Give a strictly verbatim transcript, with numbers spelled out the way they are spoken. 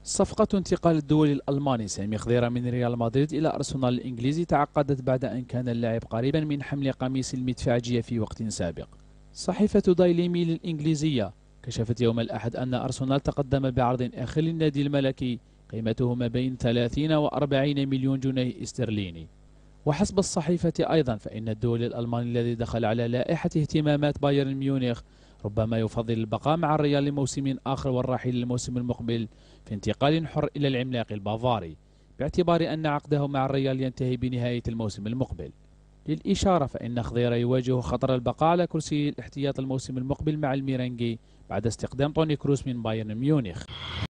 صفقة انتقال الدولي الألماني سامي خضيرة من ريال مدريد إلى أرسنال الإنجليزي تعقدت بعد أن كان اللاعب قريبا من حمل قميص المدفعجية في وقت سابق. صحيفة دايلي ميل الإنجليزية كشفت يوم الأحد أن أرسنال تقدم بعرض آخر للنادي الملكي قيمته ما بين ثلاثين و أربعين مليون جنيه استرليني. وحسب الصحيفة أيضا فإن الدولي الألماني الذي دخل على لائحة اهتمامات بايرن ميونخ ربما يفضل البقاء مع الريال لموسم آخر والرحيل الموسم المقبل في انتقال حر إلى العملاق البافاري، باعتبار أن عقده مع الريال ينتهي بنهاية الموسم المقبل. للإشارة فإن خضير يواجه خطر البقاء على كرسي الاحتياط الموسم المقبل مع الميرينجي بعد استقدام توني كروس من بايرن ميونخ.